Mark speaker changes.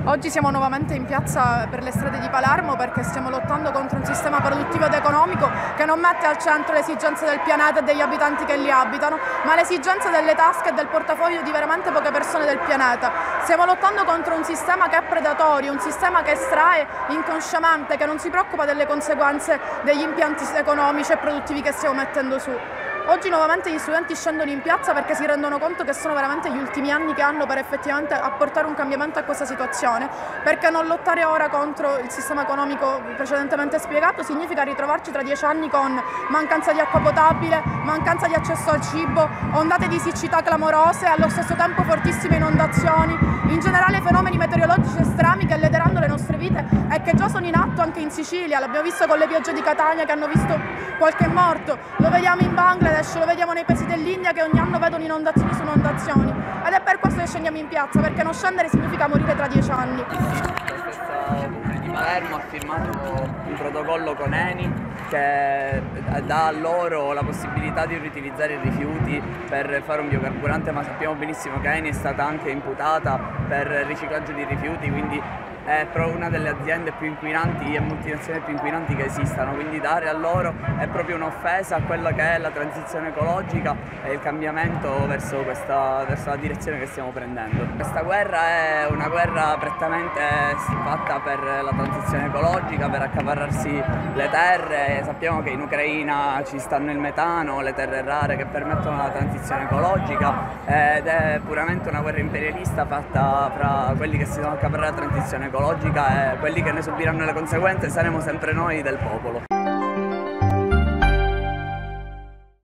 Speaker 1: Oggi siamo nuovamente in piazza per le strade di Palermo perché stiamo lottando contro un sistema produttivo ed economico che non mette al centro le esigenze del pianeta e degli abitanti che li abitano, ma le esigenze delle tasche e del portafoglio di veramente poche persone del pianeta. Stiamo lottando contro un sistema che è predatorio, un sistema che estrae inconsciamente, che non si preoccupa delle conseguenze degli impianti economici e produttivi che stiamo mettendo su. Oggi nuovamente gli studenti scendono in piazza perché si rendono conto che sono veramente gli ultimi anni che hanno per effettivamente apportare un cambiamento a questa situazione, perché non lottare ora contro il sistema economico precedentemente spiegato significa ritrovarci tra 10 anni con mancanza di acqua potabile, mancanza di accesso al cibo, ondate di siccità clamorose e allo stesso tempo fortissime inondazioni, in generale fenomeni meteorologici estremi che lederanno le nostre vite e che già sono in atto anche in Sicilia. L'abbiamo visto con le piogge di Catania che hanno visto qualche morto, lo vediamo in Bangladesh, lo vediamo nei paesi dell'India che ogni anno vedono inondazioni su inondazioni, ed è per questo che scendiamo in piazza, perché non scendere significa morire tra 10 anni.
Speaker 2: La stessa Comune di Palermo ha firmato un protocollo con Eni che dà a loro la possibilità di riutilizzare i rifiuti per fare un biocarburante, ma sappiamo benissimo che Eni è stata anche imputata per riciclaggio di rifiuti, quindi è proprio una delle aziende più inquinanti e multinazionali più inquinanti che esistano, quindi dare a loro è proprio un'offesa a quella che è la transizione ecologica e il cambiamento verso la direzione che stiamo prendendo. Questa guerra è una guerra prettamente fatta per la transizione ecologica, per accaparrarsi le terre. Sappiamo che in Ucraina ci stanno il metano, le terre rare che permettono la transizione ecologica, ed è puramente una guerra imperialista fatta fra quelli che si devono accaparrare la transizione ecologica e quelli che ne subiranno le conseguenze saremo sempre noi del popolo.